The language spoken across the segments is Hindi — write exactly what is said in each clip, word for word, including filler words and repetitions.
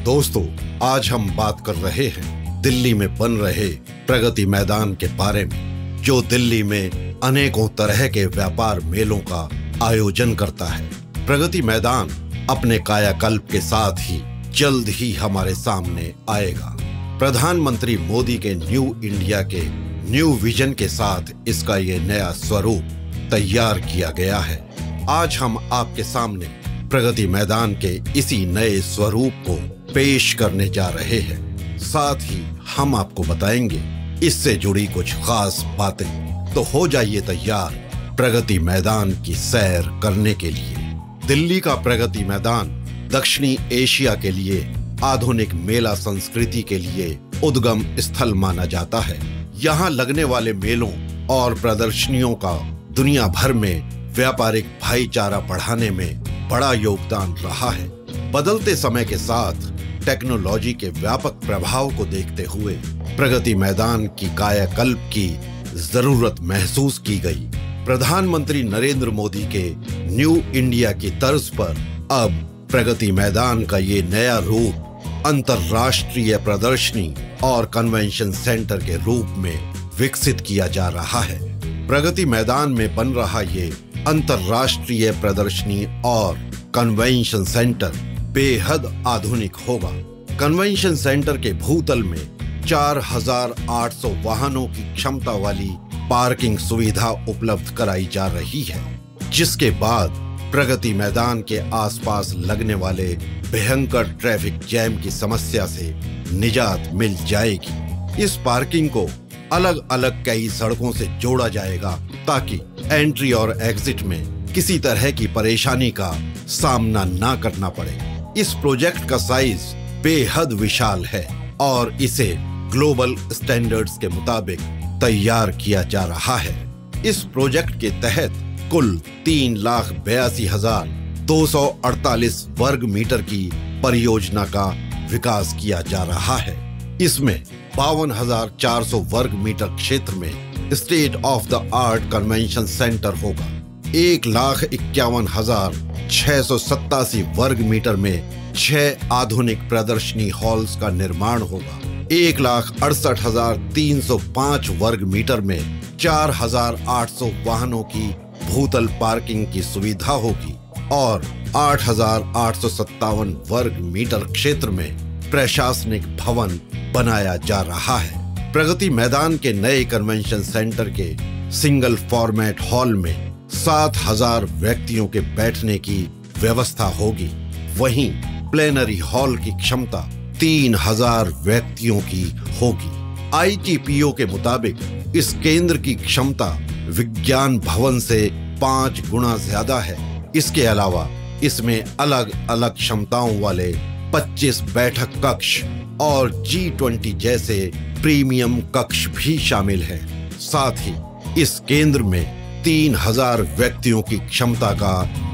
दोस्तों, आज हम बात कर रहे हैं दिल्ली में बन रहे प्रगति मैदान के बारे में, जो दिल्ली में अनेकों तरह के व्यापार मेलों का आयोजन करता है। प्रगति मैदान अपने कायाकल्प के साथ ही जल्द ही हमारे सामने आएगा। प्रधानमंत्री मोदी के न्यू इंडिया के न्यू विजन के साथ इसका ये नया स्वरूप तैयार किया गया है। आज हम आपके सामने प्रगति मैदान के इसी नए स्वरूप को पेश करने जा रहे हैं। साथ ही हम आपको बताएंगे इससे जुड़ी कुछ खास बातें। तो हो जाइए तैयार प्रगति मैदान की सैर करने के लिए। दिल्ली का प्रगति मैदान दक्षिणी एशिया के लिए आधुनिक मेला संस्कृति के लिए उद्गम स्थल माना जाता है। यहाँ लगने वाले मेलों और प्रदर्शनियों का दुनिया भर में व्यापारिक भाईचारा बढ़ाने में बड़ा योगदान रहा है। बदलते समय के साथ टेक्नोलॉजी के व्यापक प्रभाव को देखते हुए प्रगति मैदान की कायाकल्प की जरूरत महसूस की गई। प्रधानमंत्री नरेंद्र मोदी के न्यू इंडिया की तर्ज पर अब प्रगति मैदान का ये नया रूप अंतर्राष्ट्रीय प्रदर्शनी और कन्वेंशन सेंटर के रूप में विकसित किया जा रहा है। प्रगति मैदान में बन रहा ये अंतर्राष्ट्रीय प्रदर्शनी और कन्वेंशन सेंटर बेहद आधुनिक होगा। कन्वेंशन सेंटर के भूतल में चार हज़ार आठ सौ वाहनों की क्षमता वाली पार्किंग सुविधा उपलब्ध कराई जा रही है, जिसके बाद प्रगति मैदान के आसपास लगने वाले भयंकर ट्रैफिक जैम की समस्या से निजात मिल जाएगी। इस पार्किंग को अलग अलग कई सड़कों से जोड़ा जाएगा ताकि एंट्री और एग्जिट में किसी तरह की परेशानी का सामना ना करना पड़े। इस प्रोजेक्ट का साइज बेहद विशाल है और इसे ग्लोबल स्टैंडर्ड्स के मुताबिक तैयार किया जा रहा है। इस प्रोजेक्ट के तहत कुल तीन लाख बयासी हजार दो सौ अड़तालीस वर्ग मीटर की परियोजना का विकास किया जा रहा है। इसमें बावन हजार चार सौ वर्ग मीटर क्षेत्र में state of the art convention centre होगा। एक लाख इक्यावन हजार छह सौ सत्तासी वर्ग मीटर में छह आधुनिक प्रदर्शनी हॉल्स का निर्माण होगा। एक लाख अड़सठ हजार तीन सौ पाँच वर्ग मीटर में चार हजार आठ सौ वाहनों की भूतल पार्किंग की सुविधा होगी और आठ हजार आठ सौ सत्तावन वर्ग मीटर क्षेत्र में प्रशासनिक भवन बनाया जा रहा है। प्रगति मैदान के नए कन्वेंशन सेंटर के सिंगल फॉर्मेट हॉल में सात हजार व्यक्तियों के बैठने की व्यवस्था होगी। वहीं प्लेनरी हॉल की क्षमता तीन हजार व्यक्तियों की होगी। आई टी पी ओ के मुताबिक इस केंद्र की क्षमता विज्ञान भवन से पांच गुना ज्यादा है। इसके अलावा इसमें अलग अलग क्षमताओं वाले पच्चीस बैठक कक्ष और जी ट्वेंटी जैसे प्रीमियम कक्ष भी शामिल हैं। साथ ही इस केंद्र में तीन हजार व्यक्तियों की क्षमता का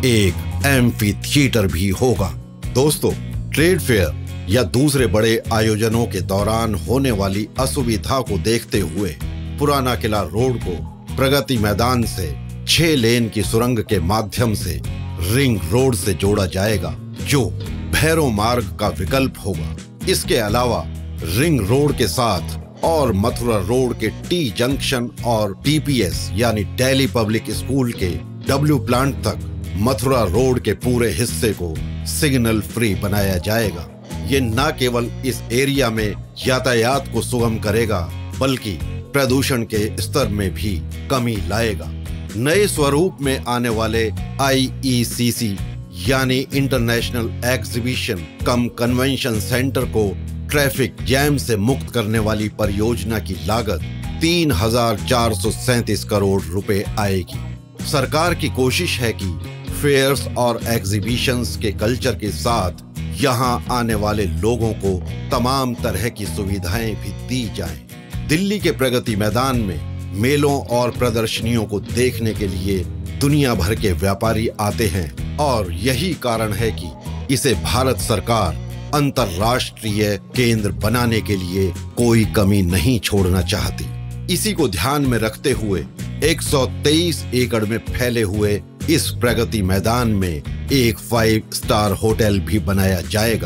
एक एम्फी थिएटर भी होगा। दोस्तों, ट्रेड फेयर या दूसरे बड़े आयोजनों के दौरान होने वाली असुविधा को देखते हुए पुराना किला रोड को प्रगति मैदान से छह लेन की सुरंग के माध्यम से रिंग रोड से जोड़ा जाएगा, जो भैरव मार्ग का विकल्प होगा। इसके अलावा रिंग रोड के साथ और मथुरा रोड के टी जंक्शन और टी पी एस यानी दिल्ली पब्लिक स्कूल के डब्ल्यू प्लांट तक मथुरा रोड के पूरे हिस्से को सिग्नल फ्री बनाया जाएगा। ये न केवल इस एरिया में यातायात को सुगम करेगा, बल्कि प्रदूषण के स्तर में भी कमी लाएगा। नए स्वरूप में आने वाले आई ई सी सी यानी international exhibition cum convention centre को ट्रैफिक जैम से मुक्त करने वाली परियोजना की लागत तीन हजार चार सौ सैंतीस करोड़ रुपए आएगी। सरकार की कोशिश है कि फेयर्स और एग्जीबिशंस के कल्चर के साथ यहां आने वाले लोगों को तमाम तरह की सुविधाएं भी दी जाएं। दिल्ली के प्रगति मैदान में मेलों और प्रदर्शनियों को देखने के लिए दुनिया भर के व्यापारी आते हैं और यही कारण है कि इसे भारत सरकार अंतर्राष्ट्रीय केंद्र बनाने के लिए कोई कमी नहीं छोड़ना चाहती। इसी को ध्यान में रखते हुए एक सौ तेईस एकड़ में फैले हुए इस प्रगति मैदान में एक फाइव स्टार होटल भी बनाया जाएगा।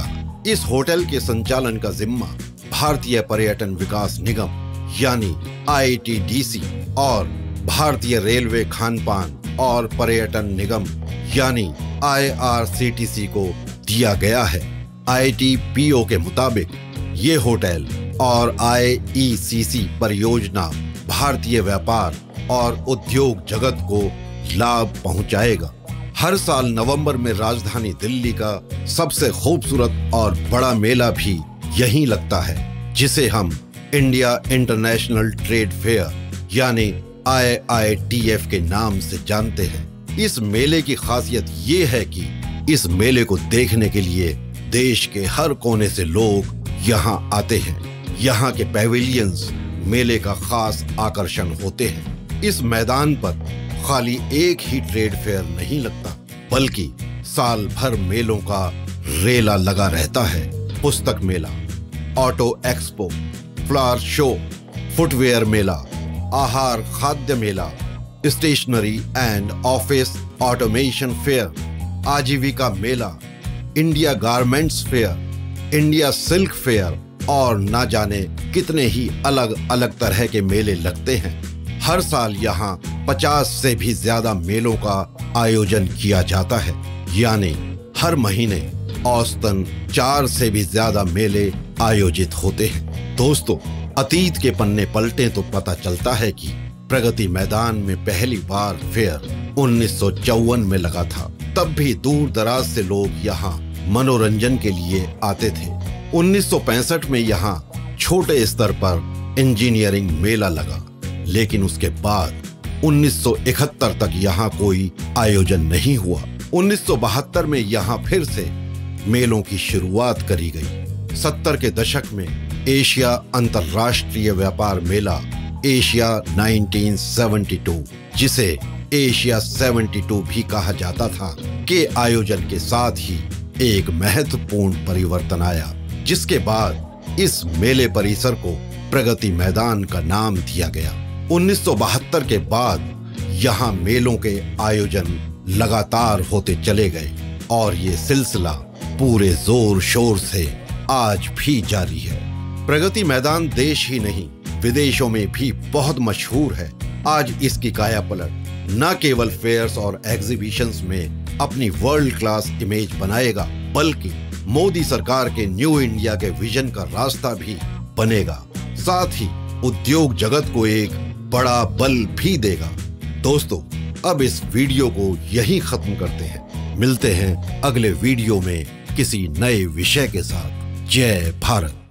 इस होटल के संचालन का जिम्मा भारतीय पर्यटन विकास निगम यानी आई टी डी सी और भारतीय रेलवे खानपान और पर्यटन निगम यानी I R C T C को दिया गया है। आई टी पी ओ के मुताबिक ये होटल और आई ई सी सी परियोजना भारतीय व्यापार और उद्योग जगत को लाभ पहुंचाएगा। हर साल नवंबर में राजधानी दिल्ली का सबसे खूबसूरत और बड़ा मेला भी यहीं लगता है, जिसे हम इंडिया इंटरनेशनल ट्रेड फेयर यानी आई आई टी एफ के नाम से जानते हैं। इस मेले की खासियत ये है कि इस मेले को देखने के लिए देश के हर कोने से लोग यहाँ आते हैं। यहाँ के पैविलियंस मेले का खास आकर्षण होते हैं। इस मैदान पर खाली एक ही ट्रेड फेयर नहीं लगता, बल्कि साल भर मेलों का रेला लगा रहता है। पुस्तक मेला, auto expo, flower show, footwear मेला, आहार खाद्य मेला, stationery and office automation fair, आजीविका मेला, India garments fair, India silk fair और ना जाने कितने ही अलग अलग तरह के मेले लगते हैं। हर साल यहाँ पचास से भी ज्यादा मेलों का आयोजन किया जाता है, यानी हर महीने औसतन चार से भी ज्यादा मेले आयोजित होते हैं। दोस्तों, अतीत के पन्ने पलटे तो पता चलता है कि प्रगति मैदान में पहली बार फेयर उन्नीस सौ चौवन में लगा था। तब भी दूर दराज से लोग यहाँ मनोरंजन के लिए आते थे। उन्नीस सौ पैंसठ में यहाँ छोटे स्तर पर इंजीनियरिंग मेला लगा, लेकिन उसके बाद उन्नीस सौ इकहत्तर तक यहाँ कोई आयोजन नहीं हुआ। उन्नीस सौ बहत्तर में यहाँ फिर से मेलों की शुरुआत करी गई। सत्तर के दशक में एशिया अंतर्राष्ट्रीय व्यापार मेला एशिया उन्नीस सौ बहत्तर, जिसे एशिया बहत्तर भी कहा जाता था, के आयोजन के साथ ही एक महत्वपूर्ण परिवर्तन आया, जिसके बाद इस मेले परिसर को प्रगति मैदान का नाम दिया गया। उन्नीस सौ बहत्तर के बाद यहाँ मेलों के आयोजन लगातार होते चले गए और ये सिलसिला पूरे जोर शोर से आज भी जारी है। प्रगति मैदान देश ही नहीं, विदेशों में भी बहुत मशहूर है। आज इसकी कायापलट न केवल फेयर्स और एग्जीबिशंस में अपनी वर्ल्ड क्लास इमेज बनाएगा, बल्कि मोदी सरकार के न्यू इंडिया के विजन का रास्ता भी बनेगा। साथ ही उद्योग जगत को एक बड़ा बल भी देगा। दोस्तों, अब इस वीडियो को यहीं खत्म करते हैं। मिलते हैं अगले वीडियो में किसी नए विषय के साथ। जय भारत।